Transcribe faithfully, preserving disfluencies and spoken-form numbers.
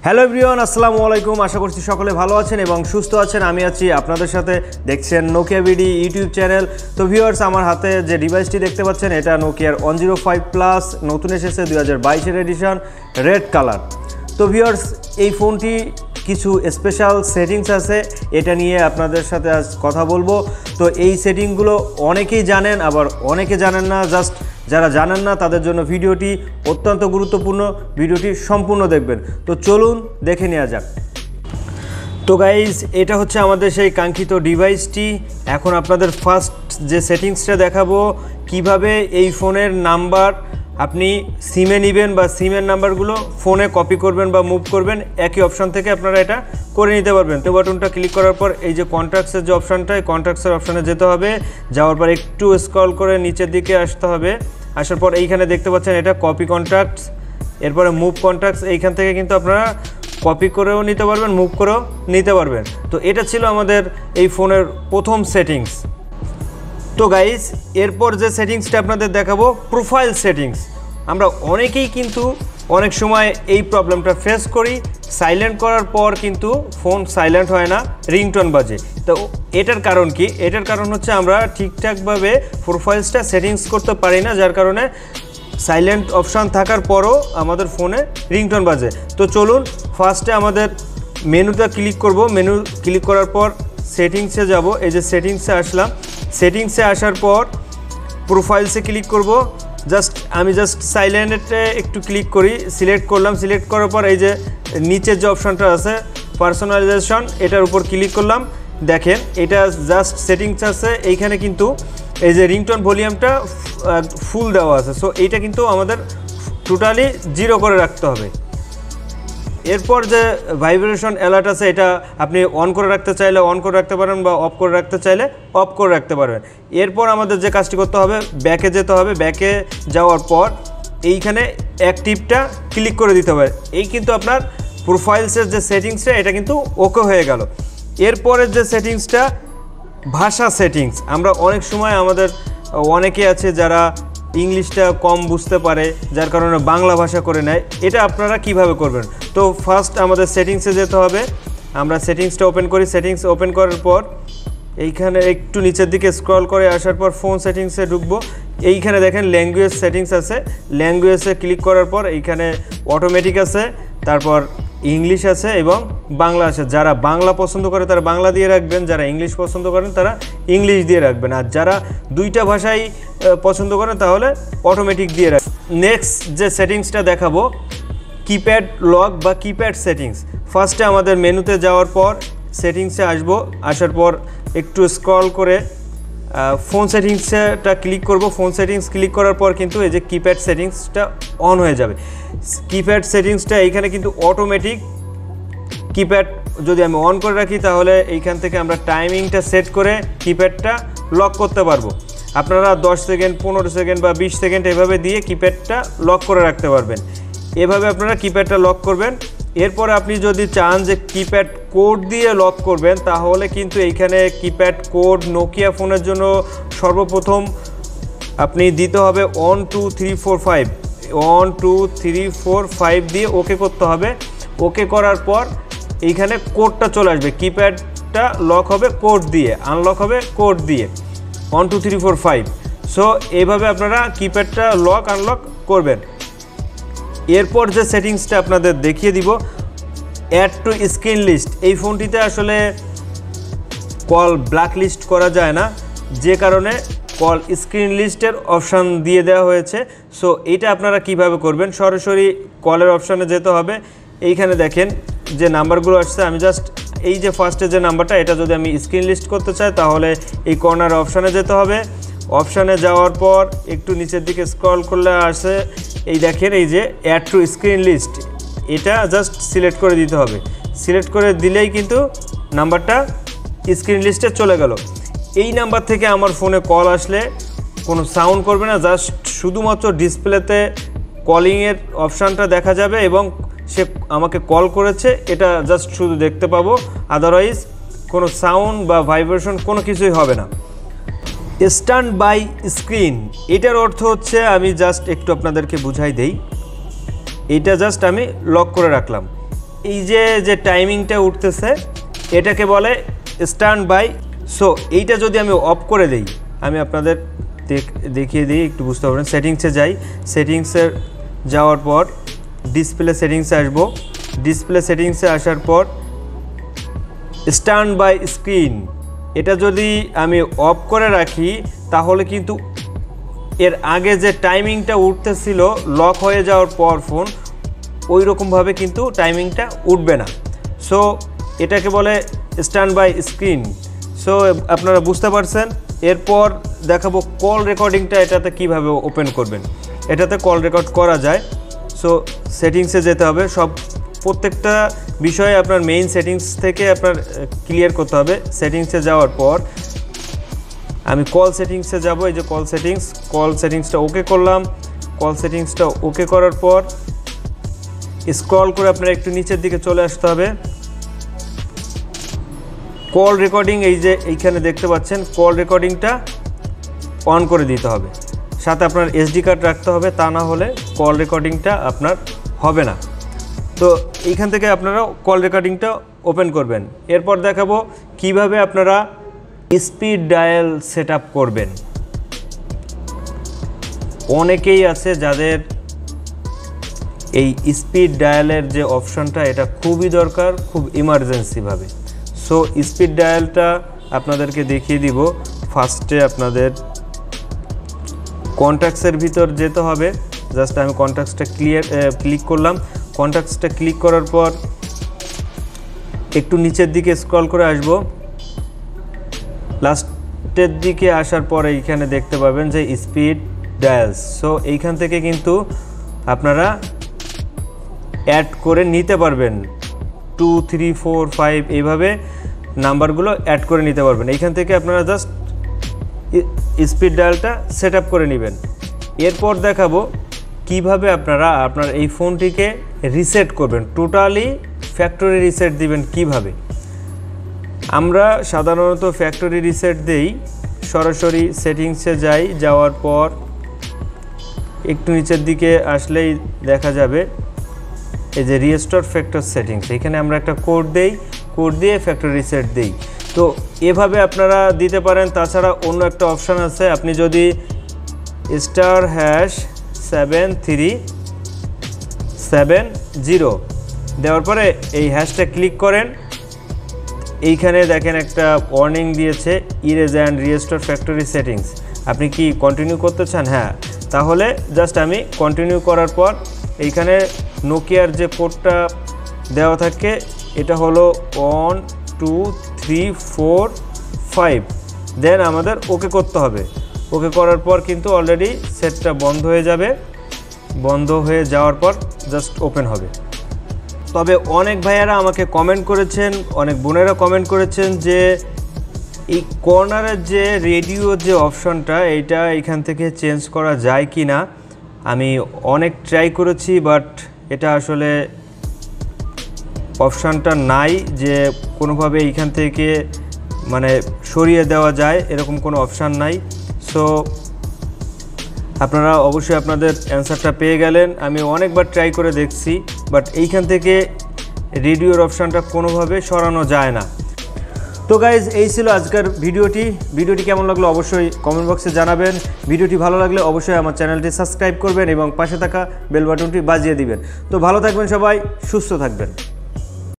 Hello everyone, আসসালামু আলাইকুম। আশা করছি সকলে ভালো আছেন এবং সুস্থ আছেন। আমি আছি আপনাদের সাথে, দেখছেন নোকিয়া বিডি ইউটিউব চ্যানেল। তো ভিউয়ার্স, আমার হাতে যে ডিভাইসটি দেখতে পাচ্ছেন এটা নোকিয়ার ওয়ান জিরো ফাইভ প্লাস, নতুন এসেছে দুই হাজার বাইশের এডিশন, রেড কালার। তো ভিউয়ার্স, এই ফোনটি কিছু স্পেশাল সেটিংস আছে, এটা নিয়ে আপনাদের সাথে আজ কথা বলবো। তো এই সেটিংগুলো অনেকেই জানেন, আবার অনেকে জানেন না। জাস্ট যারা জানেন না তাদের জন্য ভিডিওটি অত্যন্ত গুরুত্বপূর্ণ, ভিডিওটি সম্পূর্ণ দেখবেন। তো চলুন দেখে নেওয়া যাক। তো গাইজ, এটা হচ্ছে আমাদের সেই কাঙ্ক্ষিত ডিভাইসটি। এখন আপনাদের ফার্স্ট যে সেটিংসটা দেখাবো, কিভাবে এই ফোনের নাম্বার আপনি সিমে নেবেন বা সিমের নাম্বারগুলো ফোনে কপি করবেন বা মুভ করবেন, একই অপশান থেকে আপনারা এটা করে নিতে পারবেন। তো বাটনটা ক্লিক করার পর এই যে কন্ট্যাক্টসের যে অপশানটা, এই কন্ট্যাক্টসের অপশানে যেতে হবে। যাওয়ার পর একটু স্ক্রল করে নিচের দিকে আসতে হবে। আসার পর এইখানে দেখতে পাচ্ছেন এটা কপি কন্ট্যাক্টস, এরপরে মুভ কন্ট্যাক্টস। এইখান থেকে কিন্তু আপনারা কপি করেও নিতে পারবেন, মুভ করেও নিতে পারবেন। তো এটা ছিল আমাদের এই ফোনের প্রথম সেটিংস। তো গাইজ, এরপর যে সেটিংসটা আপনাদের দেখাবো, প্রোফাইল সেটিংস। আমরা অনেকেই কিন্তু অনেক সময় এই প্রবলেমটা ফেস করি, সাইলেন্ট করার পর কিন্তু ফোন সাইলেন্ট হয় না, রিংটোন বাজে। তো এটার কারণ কি? এটার কারণ হচ্ছে আমরা ঠিকঠাকভাবে প্রোফাইলসটা সেটিংস করতে পারি না, যার কারণে সাইলেন্ট অপশান থাকার পরও আমাদের ফোনে রিংটোন বাজে। তো চলুন ফার্স্টে আমাদের মেনুটা ক্লিক করব। মেনু ক্লিক করার পর সেটিংসে যাব। এই যে সেটিংসে আসলাম, সেটিংসে আসার পর প্রোফাইলসে ক্লিক করব। জাস্ট আমি জাস্ট সাইলেন্টে একটু ক্লিক করি, সিলেক্ট করলাম। সিলেক্ট করার পর এই যে নিচের যে অপশানটা আছে পার্সোনালাইজেশন, এটার উপর ক্লিক করলাম। দেখেন এটা জাস্ট সেটিংস আছে, এইখানে কিন্তু এই যে রিংটোন ভলিউমটা ফুল দেওয়া আছে। সো এইটা কিন্তু আমাদের টোটালি জিরো করে রাখতে হবে। এরপর যে ভাইব্রেশন অ্যালার্ট আছে, এটা আপনি অন করে রাখতে চাইলে অন করে রাখতে পারেন বা অফ করে রাখতে চাইলে অফ করে রাখতে পারবেন। এরপর আমাদের যে কাজটি করতে হবে, ব্যাকে যেতে হবে। ব্যাকে যাওয়ার পর এইখানে অ্যাক্টিভটা ক্লিক করে দিতে হবে। এই কিন্তু আপনার প্রোফাইলসের যে সেটিংসটা, এটা কিন্তু ওকে হয়ে গেল। এরপরের যে সেটিংসটা, ভাষা সেটিংস। আমরা অনেক সময় আমাদের অনেকে আছে যারা ইংলিশটা কম বুঝতে পারে, যার কারণে বাংলা ভাষা করে নেয়। এটা আপনারা কিভাবে করবেন? তো ফার্স্ট আমাদের সেটিংসে যেতে হবে। আমরা সেটিংসটা ওপেন করি। সেটিংস ওপেন করার পর এইখানে একটু নিচের দিকে স্ক্রল করে আসার পর ফোন সেটিংসে ঢুকবো। এইখানে দেখেন ল্যাঙ্গুয়েজ সেটিংস আছে। ল্যাঙ্গুয়েজে ক্লিক করার পর এইখানে অটোমেটিক আছে, তারপর ইংলিশ আছে এবং বাংলা আছে। যারা বাংলা পছন্দ করে তারা বাংলা দিয়ে রাখবেন, যারা ইংলিশ পছন্দ করেন তারা ইংলিশ দিয়ে রাখবেন, আর যারা দুইটা ভাষাই পছন্দ করেন তাহলে অটোমেটিক দিয়ে রাখবেন। নেক্সট যে সেটিংসটা দেখাবো, কিপ্যাড লক বা কিপ্যাড সেটিংস। ফার্স্টে আমাদের মেনুতে যাওয়ার পর সেটিংসে আসব। আসার পর একটু স্ক্রল করে ফোন সেটিংসটা ক্লিক করব। ফোন সেটিংস ক্লিক করার পর কিন্তু এই যে কিপ্যাড সেটিংসটা অন হয়ে যাবে। কিপ্যাড সেটিংসটা এইখানে কিন্তু অটোমেটিক কিপ্যাড যদি আমি অন করে রাখি তাহলে এইখান থেকে আমরা টাইমিংটা সেট করে কিপ্যাডটা লক করতে পারবো। আপনারা দশ সেকেন্ড, পনেরো সেকেন্ড বা বিশ সেকেন্ড এভাবে দিয়ে কিপ্যাডটা লক করে রাখতে পারবেন। এভাবে আপনারা কিপ্যাডটা লক করবেন। এরপরে আপনি যদি চান যে কিপ্যাড কোড দিয়ে লক করবেন, তাহলে কিন্তু এইখানে কিপ্যাড কোড নোকিয়া ফোনের জন্য সর্বপ্রথম আপনি দিতে হবে one two three four five one two three four five দিয়ে ওকে করতে হবে। ওকে করার পর এইখানে কোডটা চলে আসবে। কিপ্যাডটা লক হবে কোড দিয়ে, আনলক হবে কোড দিয়ে, one two three four five. So এইভাবে আপনারা কিপ্যাডটা লক আনলক করবেন। এরপর যে সেটিংসটা আপনাদের দেখিয়ে দিব, অ্যাড টু স্ক্রিন লিস্ট। এই ফোনটিতে আসলে কল ব্ল্যাক লিস্ট করা যায় না, যে কারণে কল স্ক্রিন লিস্টের অপশান দিয়ে দেওয়া হয়েছে। সো এইটা আপনারা কিভাবে করবেন, সরাসরি কলের অপশানে যেতে হবে। এইখানে দেখেন যে নাম্বারগুলো আসছে, আমি জাস্ট এই যে ফার্স্টে যে নাম্বারটা, এটা যদি আমি স্ক্রিন লিস্ট করতে চাই তাহলে এই কর্নার অপশানে যেতে হবে। অপশানে যাওয়ার পর একটু নিচের দিকে স্ক্রল করলে আসে, এই দেখেন এই যে অ্যাড টু স্ক্রিন লিস্ট, এটা জাস্ট সিলেক্ট করে দিতে হবে। সিলেক্ট করে দিলেই কিন্তু নাম্বারটা স্ক্রিন লিস্টে চলে গেল। এই নাম্বার থেকে আমার ফোনে কল আসলে কোনো সাউন্ড করবে না, জাস্ট শুধুমাত্র ডিসপ্লেতে কলিংয়ের অপশানটা দেখা যাবে এবং সে আমাকে কল করেছে এটা জাস্ট শুধু দেখতে পাবো। আদারওয়াইজ কোনো সাউন্ড বা ভাইব্রেশন কোনো কিছুই হবে না। স্ট্যান্ড বাই স্ক্রিন, এটার অর্থ হচ্ছে, আমি জাস্ট একটু আপনাদেরকে বুঝাই দেই। এইটা জাস্ট আমি লক করে রাখলাম। এই যে যে টাইমিংটা উঠতেছে এটাকে বলে স্ট্যান্ড বাই। সো এইটা যদি আমি অফ করে দেই, আমি আপনাদের দেখিয়ে দিই, একটু বুঝতে পারবেন। সেটিংসে যাই, সেটিংসে যাওয়ার পর ডিসপ্লে সেটিংসে আসবো। ডিসপ্লে সেটিংসে আসার পর স্ট্যান্ড বাই স্ক্রিন, এটা যদি আমি অফ করে রাখি তাহলে কিন্তু এর আগে যে টাইমিংটা উঠতেছিল লক হয়ে যাওয়ার পর ফোন, ওই রকমভাবে কিন্তু টাইমিংটা উঠবে না। সো এটাকে বলে স্ট্যান্ড বাই স্ক্রিন। সো আপনারা বুঝতে পারছেন। এরপর দেখাবো কল রেকর্ডিংটা এটাতে কিভাবে ওপেন করবেন। এটাতে কল রেকর্ড করা যায়। সো সেটিংসে যেতে হবে, সব প্রত্যেকটা বিষয়ে আপনার মেইন সেটিংস থেকে আপনার ক্লিয়ার করতে হবে। সেটিংসে যাওয়ার পর আমি কল সেটিংসে যাব। এই যে কল সেটিংস, কল সেটিংসটা ওকে করলাম। কল সেটিংসটা ওকে করার পর স্ক্রল করে আপনার একটু নিচের দিকে চলে আসতে হবে। কল রেকর্ডিং, এই যে এইখানে দেখতে পাচ্ছেন, কল রেকর্ডিংটা অন করে দিতে হবে। সাথে আপনার এসডি কার্ড রাখতে হবে, তা না হলে কল রেকর্ডিংটা আপনার হবে না। তো এইখান থেকে আপনারা কল রেকর্ডিংটা ওপেন করবেন। এরপর দেখাবো কিভাবে আপনারা স্পিড ডায়াল সেট আপ করবেন। অনেকেই আছে যাদের এই স্পিড ডায়ালের যে অপশনটা এটা খুবই দরকার, খুব ইমার্জেন্সিভাবে। সো স্পিড ডায়ালটা আপনাদেরকে দেখিয়ে দিব। ফার্স্টে আপনাদের কন্ট্যাক্টসের ভিতর যেতে হবে। জাস্ট আমি কন্ট্যাক্টসটা ক্লিয়ার ক্লিক করলাম। কন্ট্যাক্টসটা ক্লিক করার পর একটু নিচের দিকে স্ক্রল করে আসব। লাস্টের দিকে আসার পরে এইখানে দেখতে পাবেন যে স্পিড ডায়ালস। সো এইখান থেকে কিন্তু আপনারা অ্যাড করে নিতে পারবেন। টু থ্রি ফোর ফাইভ এইভাবে নাম্বারগুলো অ্যাড করে নিতে পারবেন। এইখান থেকে আপনারা জাস্ট স্পিড ডায়ালটা সেট আপ করে নেবেন। এরপর দেখাবো কিভাবে আপনারা আপনার এই ফোনটিকে রিসেট করবেন, টোটালি ফ্যাক্টরি রিসেট দিবেন কিভাবে। আমরা সাধারণত ফ্যাক্টরি রিসেট দেই, সরাসরি সেটিংসে যাই। যাওয়ার পর একটু নিচের দিকে আসলেই দেখা যাবে এই যে রিস্টোর ফ্যাক্টর সেটিংস, এখানে আমরা একটা কোড দেই, কোড দিয়ে ফ্যাক্টরি রিসেট দেই। তো এভাবে আপনারা দিতে পারেন। তাছাড়া অন্য একটা অপশান আছে, আপনি যদি star hash seven three seven zero দেওয়ার পরে এই হ্যাশটা ক্লিক করেন, এইখানে দেখেন একটা ওয়ার্নিং দিয়েছে erase and restore factory settings. আপনি কি কন্টিনিউ করতে চান? হ্যাঁ, তাহলে জাস্ট আমি কন্টিনিউ করার পর এইখানে নোকিয়ার যে কোডটা দেওয়া থাকে এটা হলো one two three four five, then আমাদের ওকে করতে হবে। ওকে করার পর কিন্তু অলরেডি সেটটা বন্ধ হয়ে যাবে। বন্ধ হয়ে যাওয়ার পর জাস্ট ওপেন হবে। তবে অনেক ভাইয়ারা আমাকে কমেন্ট করেছেন, অনেক বোনেরা কমেন্ট করেছেন যে এই কর্নারের যে রেডিও যে অপশনটা এইটা এখান থেকে চেঞ্জ করা যায় কি না। আমি অনেক ট্রাই করেছি, বাট এটা আসলে অপশানটা নাই যে কোনোভাবে এইখান থেকে মানে সরিয়ে দেওয়া যায়, এরকম কোনো অপশান নাই। সো আপনারা অবশ্যই আপনাদের অ্যান্সারটা পেয়ে গেলেন। আমি অনেকবার ট্রাই করে দেখছি, বাট এইখান থেকে রেডিওর অপশানটা কোনোভাবে সরানো যায় না। তো গাইজ, এই ছিল আজকের ভিডিওটি। ভিডিওটি কেমন লাগলো অবশ্যই কমেন্ট বক্সে জানাবেন। ভিডিওটি ভালো লাগলে অবশ্যই আমার চ্যানেলটি সাবস্ক্রাইব করবেন এবং পাশে থাকা বেল বাটনটি বাজিয়ে দিবেন। তো ভালো থাকবেন সবাই, সুস্থ থাকবেন।